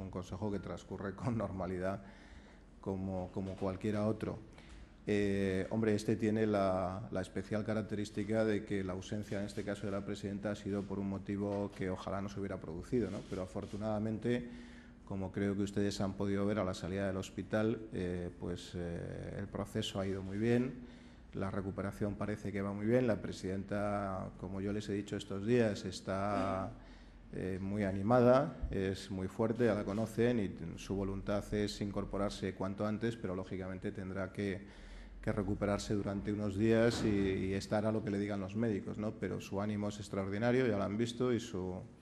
un consejo que transcurre con normalidad como cualquiera otro. Hombre, este tiene la especial característica de que la ausencia, en este caso de la presidenta, ha sido por un motivo que ojalá no se hubiera producido, ¿no? Pero afortunadamente, como creo que ustedes han podido ver a la salida del hospital, el proceso ha ido muy bien, la recuperación parece que va muy bien, la presidenta, como yo les he dicho estos días, está muy animada, es muy fuerte, ya la conocen y su voluntad es incorporarse cuanto antes, pero lógicamente tendrá que recuperarse durante unos días y estar a lo que le digan los médicos, ¿no? Pero su ánimo es extraordinario, ya lo han visto, y su